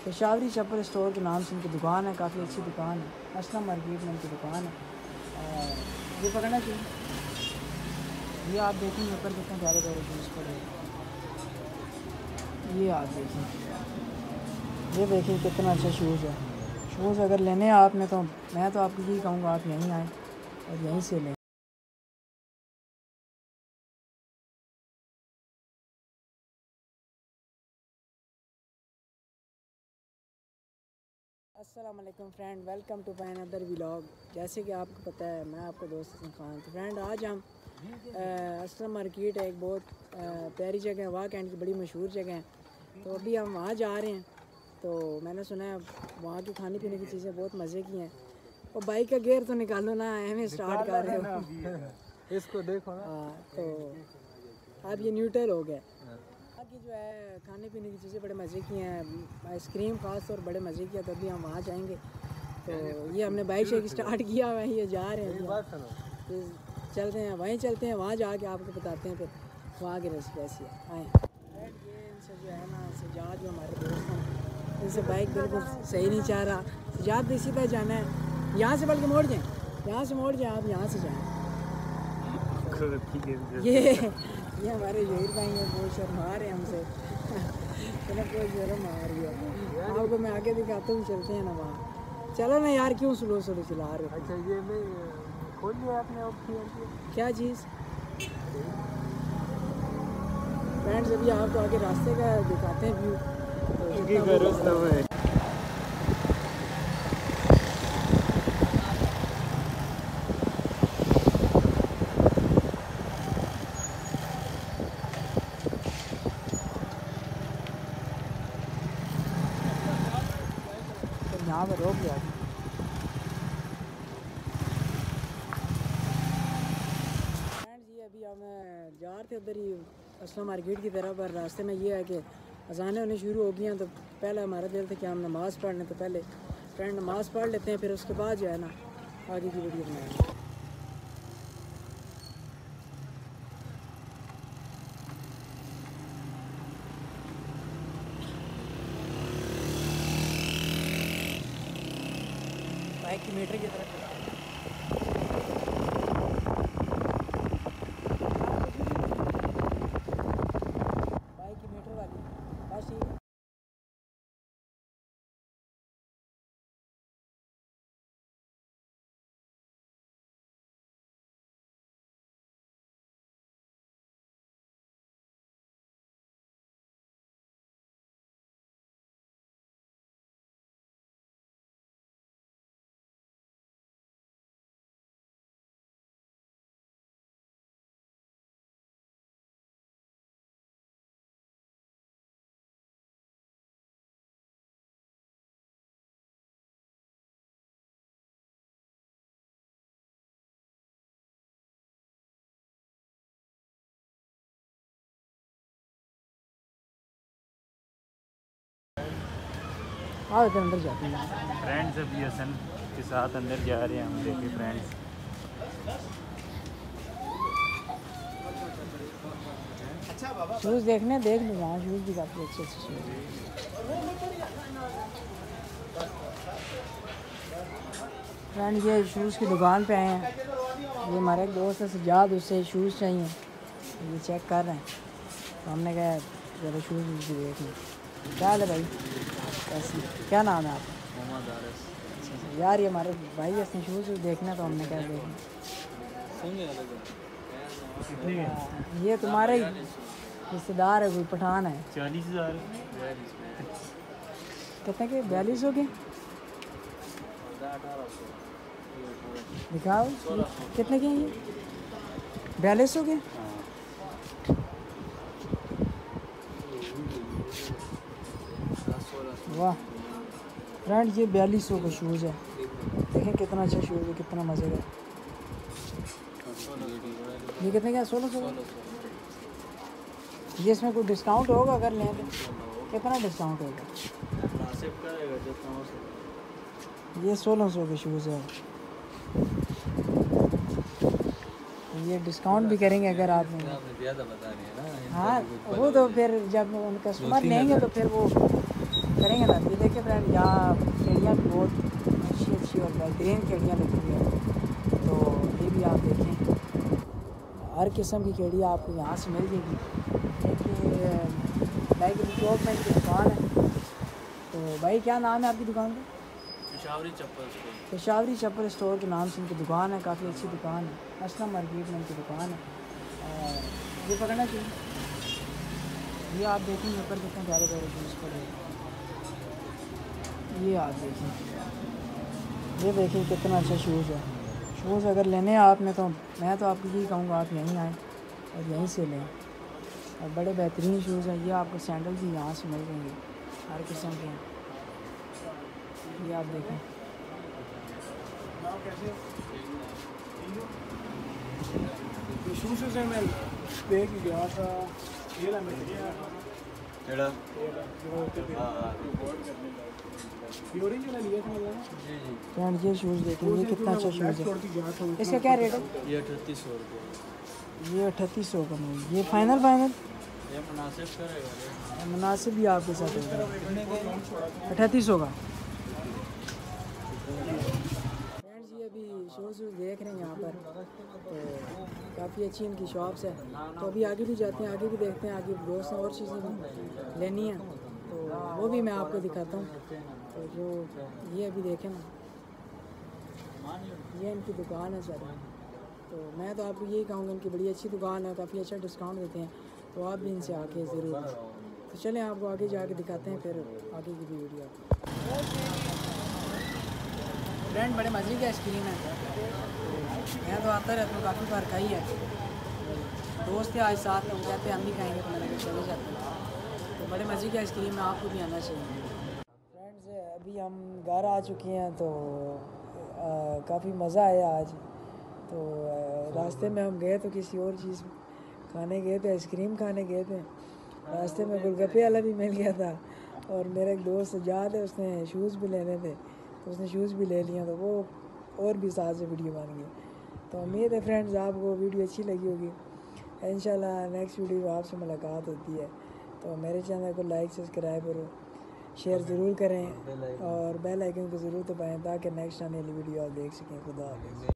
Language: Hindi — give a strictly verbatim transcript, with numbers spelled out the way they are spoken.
पेशावरी चप्पल स्टोर के नाम से इनकी दुकान है, काफ़ी अच्छी दुकान है, असलम मार्केट में इनकी दुकान है। और ये पकड़ना चाहिए, ये आप देखेंगे ऊपर कितने प्यारे प्यारे शूज़ पड़े हैं। ये आप देखें, ये देखिए कितना अच्छा शूज़ है। शूज़ अगर लेने हैं आपने तो मैं तो आपको यही कहूँगा आप यहीं आएँ और यहीं से लें। अस्सलाम वालेकुम friend, welcome to my another vlog. जैसे कि आपको पता है मैं आपको दोस्त हसन खान। तो फ्रेंड आज हम असलम मार्केट है, एक बहुत आ, प्यारी जगह है, वाह कैंट की बड़ी मशहूर जगह है। तो अभी हम वहाँ जा रहे हैं। तो मैंने सुना है वहाँ की खाने पीने की चीज़ें बहुत मज़े की हैं। और बाइक का गेयर तो निकालो ना, हमें स्टार्ट कर रहे हो इसको देखो ना। हाँ, तो अब ये न्यूट्रल हो गया। बाकी जो है खाने पीने की चीज़ें बड़े मज़े की हैं, आइसक्रीम ख़ास और बड़े मज़े की है। तो अभी हम वहाँ जाएंगे। तो ये हमने बाइक से स्टार्ट किया हुआ है, ये जा रहे हैं। तो चलते हैं, वहीं चलते हैं, वहाँ जाके आपको बताते हैं फिर वहाँ की रेसिपी कैसी है। आए ये इनसे जो है ना, सजाद जो हमारे दोस्त हैं, इनसे बाइक बिल्कुल सही नहीं चाह रहा। सजाद भी सीधा जाना है, यहाँ से बल्कि मोड़ जाएँ, यहाँ से मोड़ जाएँ, आप यहाँ से जाएँ। ये ये हमारे जहीर भाई हैं, बहुत शर्मा रहे हैं हमसे चलो कोई शर्म आ रही है, आपको मैं आगे दिखाता हूँ। चलते हैं ना वहाँ, चलो ना यार, क्यों स्लो स्लो चला रहे हो। अच्छा ये मैं खोल लिया आपने अब क्या चीज़ फ्रेंड्स, अभी आपको आगे रास्ते का दिखाते हैं व्यू। तो यहाँ पर रोक गया। फ्रेंड्स ये अभी हम जा रहे थे उधर ही असलम मार्केट की तरफ, पर रास्ते में ये है कि अजानें होनी शुरू हो गई हैं। तो पहले हमारा दिल था कि हम नमाज़ पढ़ लें, तो पहले फ्रेंड नमाज़ पढ़ लेते हैं, फिर उसके बाद जो है ना आगे की वीडियो बनाएंगे। बाइक की मीटर की तरफ बाइक की मीटर वाली बस ठीक है। आओ इधर अंदर जाते हैं। फ्रेंड्स अभी हसन के साथ अंदर जा रहे हैं हम। देखिए फ्रेंड्स, शूज़ देखने देख लो, वहाँ शूज़ भी काफ़ी अच्छे अच्छे शूज़ हैं। फ्रेंड ये शूज़ की दुकान पे आए हैं, ये हमारे एक दोस्त है सजाद, उससे शूज़ चाहिए, ये चेक कर रहे हैं। तो हमने कहा ज़रा शूज़ भी देख लें। क्या हाल है भाई, कैसी, क्या नाम है आपका? मोहम्मद आरिस। अच्छा यार, ये हमारे भाई इसने शूज़ देखना, तो हमने क्या देखना। ये तुम्हारे रिश्तेदार है, कोई पठान है। चालीस हज़ार कितने के? बयालीस हो गए, दिखाओ कितने के हैं ये? बयालीस हो गए। वाह फ्रेंड, ये बयालीस सौ का शूज़ है। देखें कितना अच्छा शूज़ है, कितना मज़े का। ये कितने का? सोलह सौ। ये इसमें कोई डिस्काउंट होगा अगर लें तो? कितना डिस्काउंट होगा? ये सोलह सौ के शूज़ है। ये डिस्काउंट भी करेंगे अगर आप ज़्यादा बता रहे हैं ना। हाँ, वो तो फिर जब उन कस्टमर लेंगे तो फिर वो करेंगे ना। ये देखिए फ्रेंड यहाँ खेड़ियाँ भी बहुत अच्छी अच्छी और बेहतरीन खेड़ियाँ लगी हुई हैं, तो ये भी आप देखें। हर किस्म की खेड़ियाँ आपको यहाँ से मिल जाएगी। एक भाई की चौक में इनकी दुकान है। तो भाई क्या नाम है आपकी दुकान का? पेशावरी चप्पल स्टोर। पेशावरी चप्पल स्टोर के नाम से इनकी दुकान है, काफ़ी अच्छी दुकान है। असलम मार्केट में इनकी दुकान है। और ये पकड़ना चाहिए। ये आप देखेंगे ऊपर कितने प्यारे प्यारे शूज़ पड़े हैं। ये आप देखें, ये देखें कितना अच्छा शूज़ है। शूज़ अगर लेने हैं आपने तो मैं तो आपको यही कहूँगा आप यहीं आएँ और यहीं से लें। और बड़े बेहतरीन शूज़ हैं। ये आपको सैंडल भी यहाँ से मिल जाएंगे, हर किस्म के हैं। ये आप देखें, शूज़ से मैं देख ही गया था। ये ना मेरे केड़ा ओरिजिनल लिया था मैंने। जी जी फ्रेंड ये शूज़ देखें, ये कितना अच्छा शूज़ है। इसका क्या रेट है? ये अठतीस सौ रुपये। ये अठतीस सौ का नहीं, ये फाइनल फाइनल ये मुनासिब करेगा, मुनासिब भी आपके साथ होगा अठतीस सौ का। फ्रेंड्स ये अभी शूज़ देख रहे हैं यहाँ पर, तो काफ़ी अच्छी इनकी शॉप्स है। तो अभी आगे भी जाते हैं, आगे भी देखते हैं, आगे बहुत सी और चीज़ें भी लेनी है तो वो भी मैं आपको दिखाता हूँ। तो जो ये अभी देखें ना, ये इनकी दुकान है सर। तो मैं तो आपको यही कहूँगा, इनकी बड़ी अच्छी दुकान है, काफ़ी अच्छा डिस्काउंट देते हैं, तो आप भी इनसे आके ज़रूर। तो चलें आपको आगे जाके दिखाते हैं फिर आगे की भी वीडियो। फ्रेंड बड़े मज़े की आइसक्रीम है, मैं तो आता रहता हूँ, काफ़ी बार खाई है। दोस्त है आज साथ में, वो कहते हैं हम भी खाएँगे तो मैंने चले जाते हैं। तो बड़े मज़े की आइसक्रीम है, आपको भी आना चाहिए। फ्रेंड्स अभी हम घर आ चुके हैं, तो काफ़ी मज़ा आया आज। तो रास्ते में हम गए तो किसी और चीज़ खाने गए थे, आइसक्रीम खाने गए थे। रास्ते में गोलगप्पे वाला भी मिल गया था, और मेरा एक दोस्त सजाद है, उसने शूज़ भी लेने थे तो उसने शूज़ भी ले लिया, तो वो और भी साथ से वीडियो बन गई। तो उम्मीद है फ्रेंड्स आपको वीडियो अच्छी लगी होगी। इंशाल्लाह नेक्स्ट वीडियो आपसे मुलाकात होती है। तो मेरे चैनल को लाइक सब्सक्राइब और शेयर ज़रूर करें, और बेल आइकन को ज़रूर दबाएं ताकि नेक्स्ट आने वाली वीडियो आप देख सकें। खुदा हाफ़िज़।